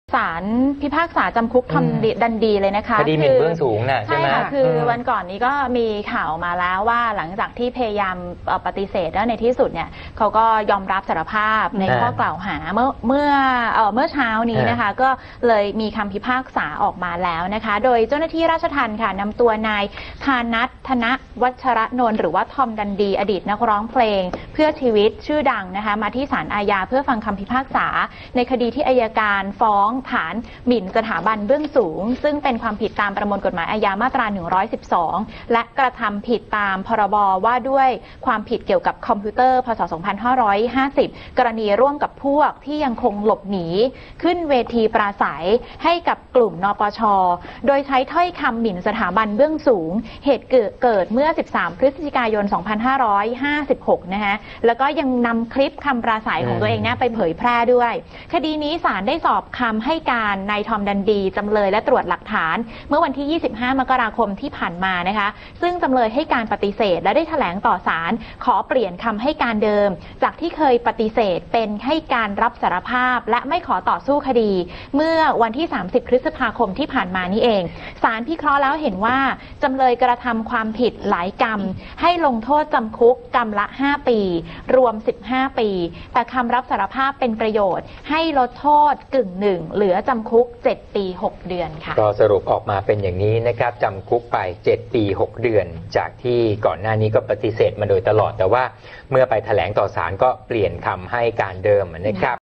ศาลพิพากษาจำคุกทอมดันดีเลยนะคะคดีหมิ่นเบื้องสูงน่ะใช่ไหมค่ะคือวันก่อนนี้ก็มีข่าวมาแล้วว่าหลังจากที่พยายามปฏิเสธแล้วในที่สุดเนี่ยเขาก็ยอมรับสารภาพในข้อกล่าวหาเมื่อเช้านี้นะคะก็เลยมีคำพิพากษาออกมาแล้วนะคะโดยเจ้าหน้าที่ราชทัณฑ์ค่ะนำตัวนายธานัท ธนวัชรนนท์หรือว่าทอมดันดีอดีตนักร้องเพลงเพื่อชีวิตชื่อดังนะคะมาที่ศาลอาญาเพื่อฟังคำพิพากษาในคดีที่อัยการฟ้องฐานหมิ่นสถาบันเบื้องสูงซึ่งเป็นความผิดตามประมวลกฎหมายอาญามาตรา 112 และกระทำผิดตามพรบว่าด้วยความผิดเกี่ยวกับคอมพิวเตอร์พศ 2550 กรณีร่วมกับพวกที่ยังคงหลบหนีขึ้นเวทีปราศัยให้กับกลุ่มนปช.โดยใช้ถ้อยคำหมิ่นสถาบันเบื้องสูงเหตุเกิดเมื่อ 13 พฤศจิกายน 2556 นะคะแล้วก็ยังนำคลิปคำปราศัยของตัวเองเนี่ยไปเผยแพร่ด้วยคดีนี้ศาลได้สอบคำให้การนายทอมดันดีจำเลยและตรวจหลักฐานเมื่อวันที่ 25 มกราคมที่ผ่านมานะคะซึ่งจำเลยให้การปฏิเสธและได้แถลงต่อศาลขอเปลี่ยนคำให้การเดิมจากที่เคยปฏิเสธเป็นให้การรับสารภาพและไม่ขอต่อสู้คดีเมื่อวันที่ 30 พฤษภาคมที่ผ่านมานี่เองศาลพิเคราะห์แล้วเห็นว่าจำเลยกระทำความผิดหลายกรรมให้ลงโทษจำคุกกรรมละ 5 ปีรวม 15 ปีแต่คำรับสารภาพเป็นประโยชน์ให้ลดโทษกึ่งหนึ่งเหลือจำคุก 7 ปี 6 เดือนค่ะก็สรุปออกมาเป็นอย่างนี้นะครับจำคุกไป 7 ปี 6 เดือนจากที่ก่อนหน้านี้ก็ปฏิเสธมาโดยตลอดแต่ว่าเมื่อไปแถลงต่อศาลก็เปลี่ยนคำให้การเดิมนะครับ